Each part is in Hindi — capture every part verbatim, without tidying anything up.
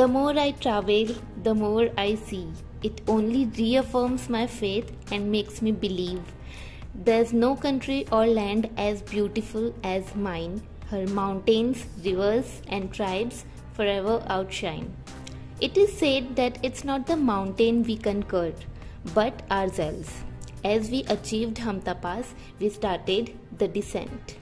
The more I travel, the more I see. It only reaffirms my faith and makes me believe. There's no country or land as beautiful as mine. Her mountains, rivers, and tribes forever outshine. It is said that it's not the mountain we conquered, but ourselves. As we achieved Hamta Pass, we started the descent.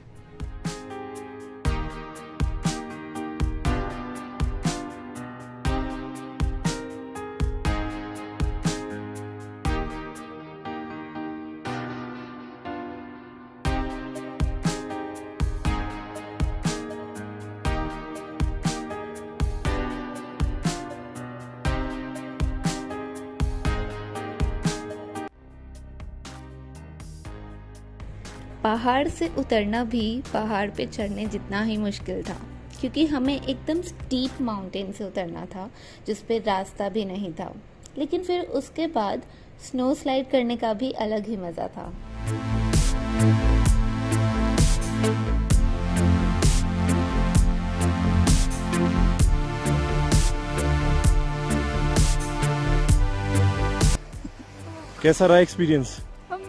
पहाड़ से उतरना भी पहाड़ पे चढ़ने जितना ही मुश्किल था, क्योंकि हमें एकदम स्टीप माउंटेन से उतरना था जिस पे रास्ता भी नहीं था। लेकिन फिर उसके बाद स्नो स्लाइड करने का भी अलग ही मज़ा था। कैसा रहा एक्सपीरियंस?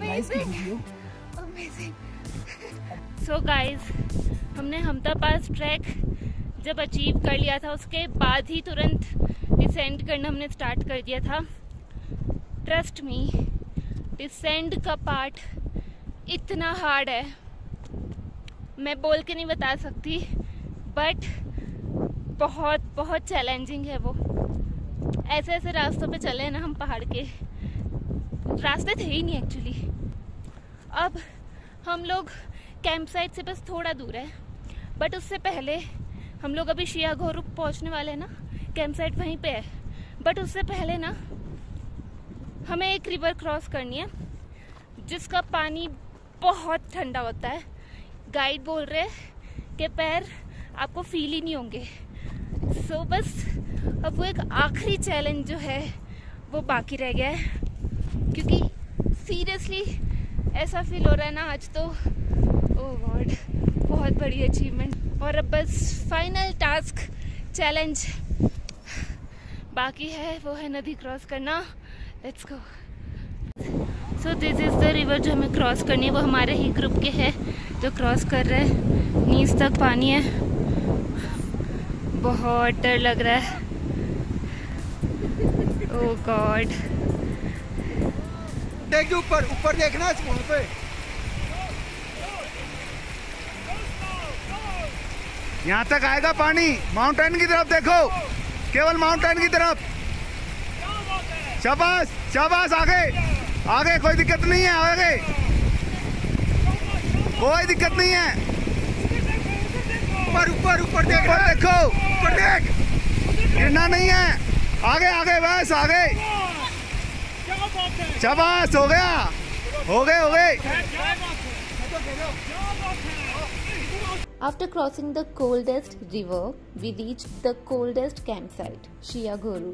सो गाइज, हमने हमता पास ट्रैक जब अचीव कर लिया था, उसके बाद ही तुरंत डिसेंड करना हमने स्टार्ट कर दिया था। ट्रस्ट मी, डिसेंड का पार्ट इतना हार्ड है, मैं बोल के नहीं बता सकती, बट बहुत बहुत चैलेंजिंग है वो। ऐसे ऐसे रास्तों पे चले ना हम, पहाड़ के रास्ते थे ही नहीं एक्चुअली। अब हम लोग कैंप साइट से बस थोड़ा दूर है, बट उससे पहले हम लोग अभी शियागोरू पहुंचने वाले हैं ना, कैंप साइट वहीं पे है। बट उससे पहले ना हमें एक रिवर क्रॉस करनी है जिसका पानी बहुत ठंडा होता है। गाइड बोल रहे हैं कि पैर आपको फील ही नहीं होंगे। सो so, बस अब वो एक आखिरी चैलेंज जो है वो बाकी रह गया है, क्योंकि सीरियसली ऐसा फील हो रहा है ना आज तो, ओह गॉड, बहुत बड़ी अचीवमेंट। और अब बस फाइनल टास्क चैलेंज बाकी है, वो है नदी क्रॉस करना। Let's go. So this is the river जो हमें क्रॉस करनी है, वो हमारे ही ग्रुप के है जो क्रॉस कर रहे हैं। नीच तक पानी है, बहुत डर लग रहा है। ओह गॉड, देखिए ऊपर ऊपर देखना है वहाँ पे। यहाँ तक आएगा पानी, माउंटेन की तरफ देखो, केवल माउंटेन की तरफ। शाबाश शाबाश, आगे आगे, कोई दिक्कत नहीं है, आगे कोई दिक्कत नहीं है। ऊपर ऊपर ऊपर देख, ऊपर देखो, ऊपर देख, गिरना नहीं है। आगे आगे, बस आगे, शाबाश, हो गया, हो गए हो गए। After crossing the coldest river, we reached the coldest campsite, Shiyagoru.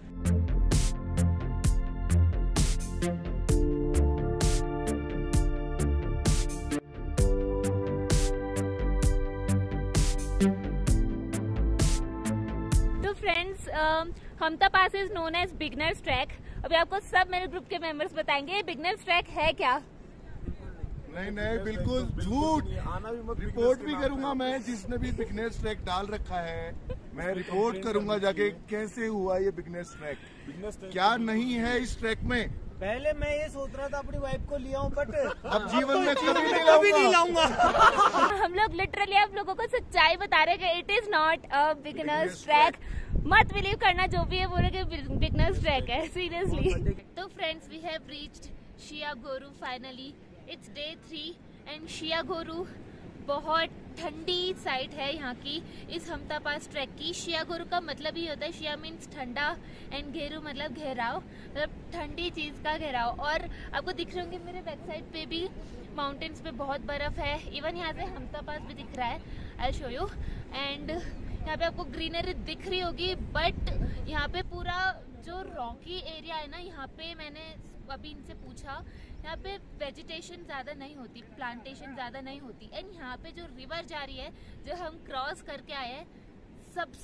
तो friends, Hamta pass is known as beginners trek. अभी आपको सब मेरे ग्रुप के मेंबर्स बताएंगे बिगनर्स ट्रैक है क्या। नहीं नहीं, बिल्कुल झूठ। रिपोर्ट भी करूंगा मैं, जिसने भी बिगनर्स ट्रैक डाल रखा है, मैं रिपोर्ट करूंगा जाके कैसे हुआ ये बिगनर्स ट्रैक, क्या नहीं है इस ट्रैक में। पहले मैं ये सोच रहा था अपनी वाइफ को लिया हूँ, बट अब जीवन में कभी नहीं कभी नहीं लाऊंगा। हम लोग लिटरली आप लोगों को सच्चाई बता रहे हैं कि it is not a beginners trek. मत बिलीव करना जो भी है बोले कि बिगनर्स ट्रैक है, सीरियसली। तो friends, we have reached Shiyagoru finally. It's day three and Shiyagoru बहुत ठंडी साइट है यहाँ की, इस हमता पास ट्रैक की। शियागोरू का मतलब ही होता है, शिया मीन्स ठंडा एंड घेरू मतलब घेराव, मतलब ठंडी चीज का घेराव। और आपको दिख रहे होंगे मेरे बैक साइड पे भी माउंटेन्स पे बहुत बर्फ है। इवन यहाँ से हमता पास भी दिख रहा है, आई शो यू। एंड यहाँ पे आपको ग्रीनरी दिख रही होगी, बट यहाँ पे पूरा जो रॉकी एरिया है ना, यहाँ पे मैंने अभी इनसे पूछा, यहाँ पे वेजिटेशन ज़्यादा नहीं होती, प्लांटेशन ज़्यादा नहीं होती। एंड यहाँ पे जो रिवर जा रही है, जो हम क्रॉस करके आए हैं, सबसे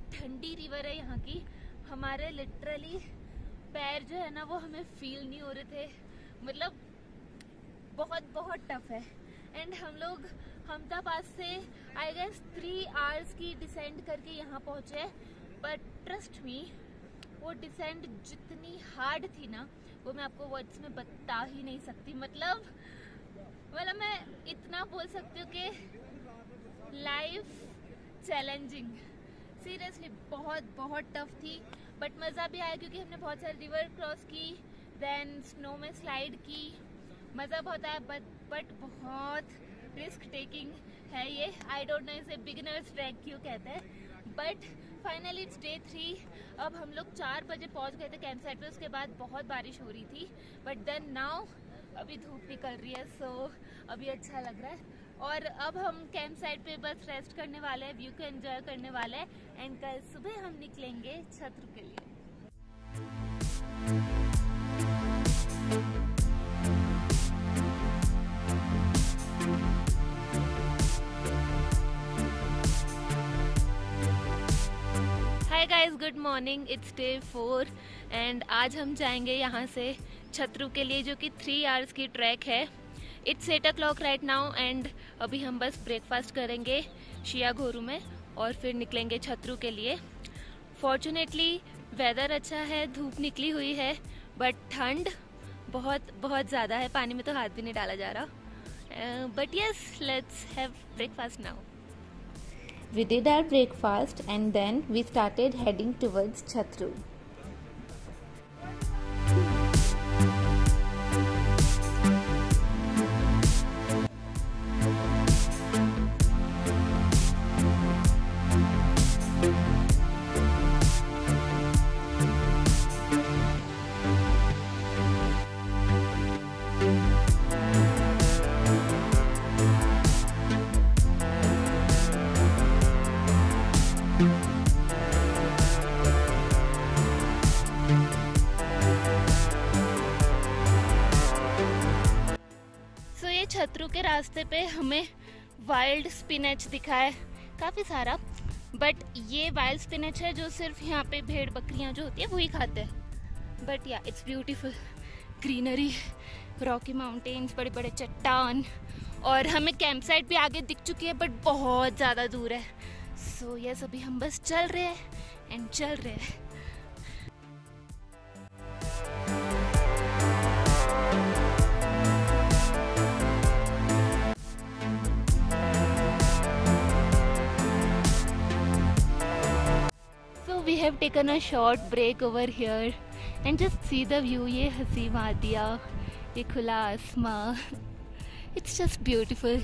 ठंडी रिवर है यहाँ की। हमारे लिटरली पैर जो है ना वो हमें फील नहीं हो रहे थे, मतलब बहुत बहुत टफ है। एंड हम लोग हमदा पास से आई गेस थ्री आवर्स की डिसेंड करके यहाँ पहुँचे, बट ट्रस्ट मी वो डिसेंड जितनी हार्ड थी ना वो मैं आपको वर्ड्स में बता ही नहीं सकती। मतलब मतलब मैं इतना बोल सकती हूँ कि लाइफ चैलेंजिंग, सीरियसली बहुत बहुत टफ थी, बट मज़ा भी आया क्योंकि हमने बहुत सारी रिवर क्रॉस की, देन स्नो में स्लाइड की, मज़ा बहुत आया। बट बट बहुत रिस्क टेकिंग है ये। आई डोंट नो इसे बिगिनर्स ट्रैक क्यों कहते हैं, but finally it's day three. अब हम लोग चार बजे पहुंच गए थे कैंप साइट पे, उसके बाद बहुत बारिश हो रही थी, बट देन नाउ अभी धूप निकल रही है, सो so, अभी अच्छा लग रहा है। और अब हम कैंप साइट पे बस रेस्ट करने वाले हैं, व्यू को एंजॉय करने वाले हैं, एंड कल सुबह हम निकलेंगे छत्र के लिए। Hi guys, good morning, it's day four and आज हम जाएंगे यहाँ से छत्रु के लिए, जो कि थ्री आवर्स की ट्रैक है। It's eight o'clock right now and अभी हम बस ब्रेकफास्ट करेंगे शिया घोरू में और फिर निकलेंगे छत्रु के लिए। फॉर्चुनेटली वेदर अच्छा है, धूप निकली हुई है, बट ठंड बहुत बहुत ज़्यादा है, पानी में तो हाथ भी नहीं डाला जा रहा। But yes, let's have breakfast now. We did our breakfast and then we started heading towards Chhatru. Chhatru के रास्ते पे हमें वाइल्ड स्पिनच दिखा है काफ़ी सारा, बट ये वाइल्ड स्पिनच है जो सिर्फ यहाँ पे भेड़ बकरियाँ जो होती है वही खाते हैं। But yeah it's beautiful, greenery, rocky mountains, बड़े बड़े चट्टान, और हमें कैंप साइट भी आगे दिख चुकी है बट बहुत ज़्यादा दूर है। सो so, यस, अभी हम बस चल रहे हैं एंड चल रहे हैं। We have taken a short break over here and just see the view. ये हसी वादिया, ये खुला आसमां, it's just beautiful.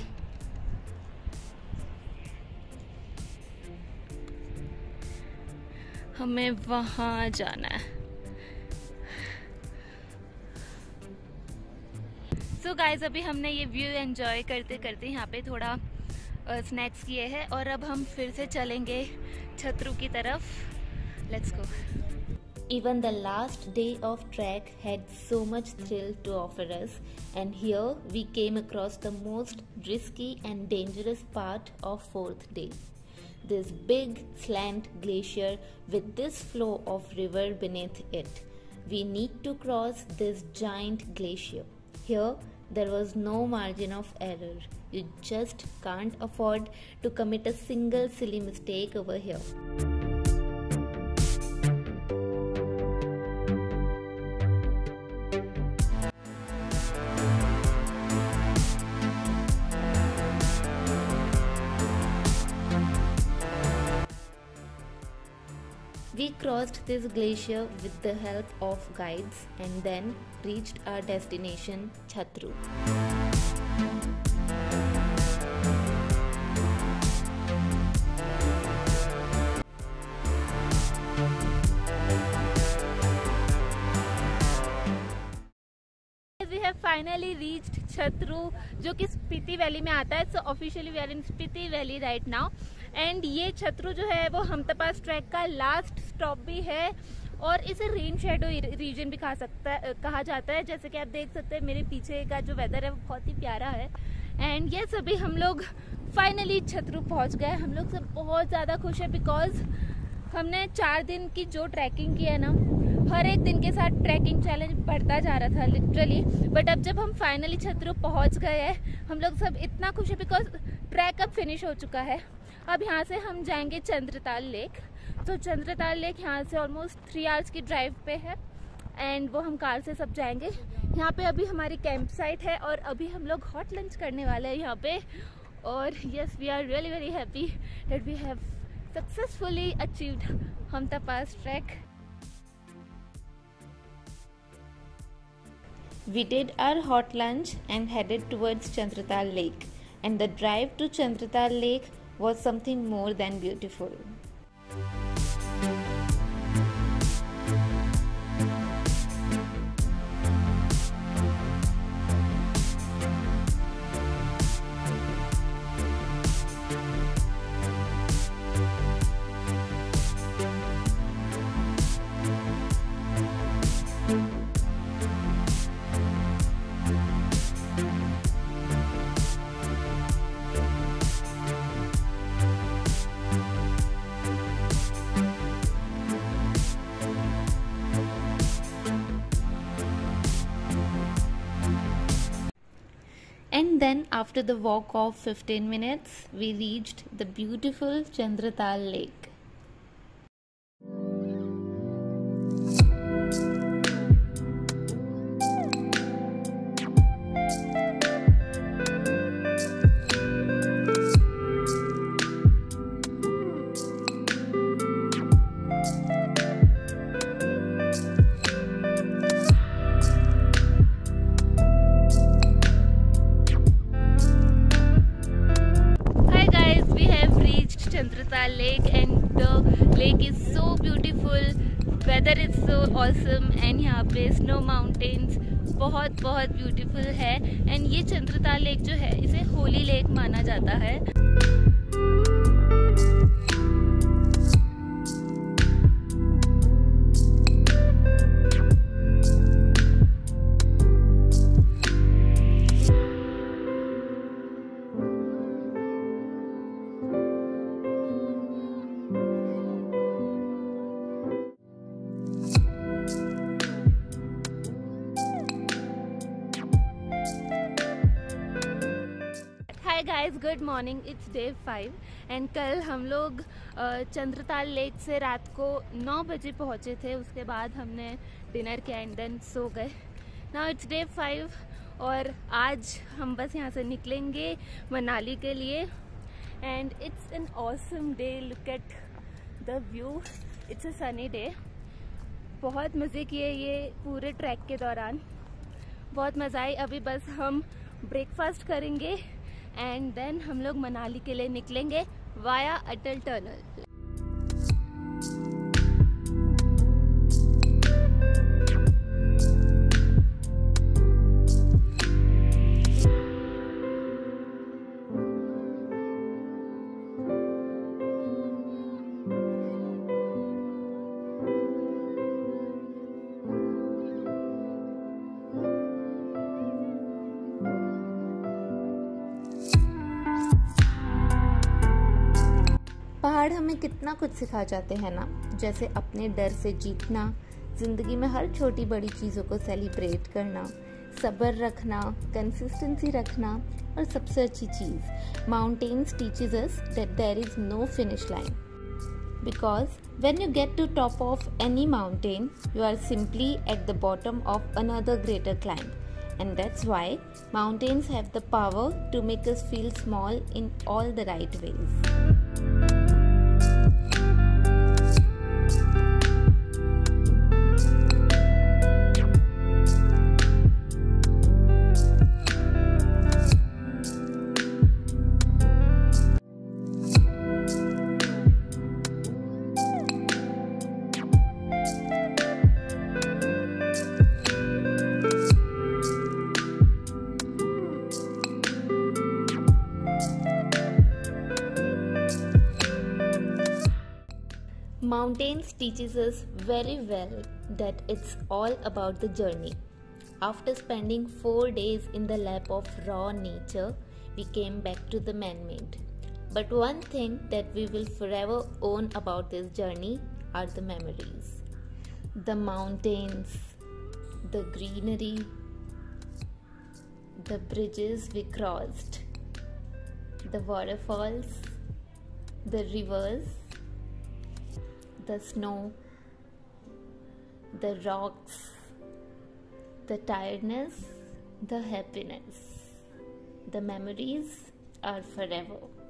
हमें वहाँ जाना है। So guys, अभी हमने ये व्यू एंजॉय करते करते यहाँ पे थोड़ा स्नैक्स uh, किए हैं और अब हम फिर से चलेंगे छत्रु की तरफ। Let's go. Even the last day of trek had so much thrill to offer us, and here we came across the most risky and dangerous part of fourth day. This big slant glacier with this flow of river beneath it. We need to cross this giant glacier. Here there was no margin of error. You just can't afford to commit a single silly mistake over here. We crossed this glacier with the help of guides and then reached our destination, Chhatru. We have finally reached Chhatru, जो कि स्पीति वैली में आता है। So officially we are in Spiti valley right now and ये छत्रु जो है वो हमदा पास ट्रैक का लास्ट स्टॉप भी है और इसे रेन शेडो रीजन भी कहा सकता है कहा जाता है। जैसे कि आप देख सकते हैं मेरे पीछे का जो वेदर है वो बहुत ही प्यारा है। एंड ये सभी हम लोग फाइनली छत्रु पहुंच गए। हम लोग सब बहुत ज़्यादा खुश है बिकॉज हमने चार दिन की जो ट्रैकिंग की है ना, हर एक दिन के साथ ट्रैकिंग चैलेंज बढ़ता जा रहा था लिटरली। बट अब जब हम फाइनली छतरू पहुंच गए हैं, हम लोग सब इतना खुश है बिकॉज ट्रैक अब फिनिश हो चुका है। अब यहाँ से हम जाएंगे चंद्रताल लेक। तो चंद्रताल लेक यहाँ से ऑलमोस्ट थ्री आवर्स की ड्राइव पे है एंड वो हम कार से सब जाएंगे। यहाँ पे अभी हमारी कैंप साइट है और अभी हम लोग हॉट लंच करने वाले हैं यहाँ पे। और yes, we are really very happy that we have successfully achieved Hamta pass trek. We did our hot lunch and headed towards Chandratal Lake, and the drive to Chandratal Lake was something more than beautiful. And then after the walk of fifteen minutes, we reached the beautiful Chandratal Lake. Chandratal Lake and the lake is so beautiful, weather is so awesome and यहाँ पे snow mountains बहुत बहुत beautiful है। and ये चंद्रताल लेक जो है इसे होली लेक माना जाता है। Guys good morning, it's day five and कल हम लोग चंद्रताल लेक से रात को नौ बजे पहुंचे थे। उसके बाद हमने डिनर किया एंड देन सो गए। नाउ इट्स डे फाइव और आज हम बस यहाँ से निकलेंगे मनाली के लिए and it's an awesome day. Look at the view, it's a sunny day. बहुत मज़े किए ये पूरे ट्रैक के दौरान, बहुत मज़ा आई। अभी बस हम ब्रेकफास्ट करेंगे एंड देन हम लोग मनाली के लिए निकलेंगे वाया अटल टनल। पहाड़ हमें कितना कुछ सिखा जाते हैं ना, जैसे अपने डर से जीतना, जिंदगी में हर छोटी बड़ी चीज़ों को सेलिब्रेट करना, सब्र रखना, कंसिस्टेंसी रखना और सबसे अच्छी चीज़, mountains teaches us that there is no finish line, because when you get to top of any mountain you are simply at the bottom of another greater climb, and that's why mountains have the power to make us feel small in all the right ways. Mountains teaches us very well that it's all about the journey. After spending four days in the lap of raw nature, we came back to the man-made. But one thing that we will forever own about this journey are the memories. The mountains, the greenery, the bridges we crossed, the waterfalls, the rivers, the snow, the rocks, the tiredness, the happiness. The memories are forever.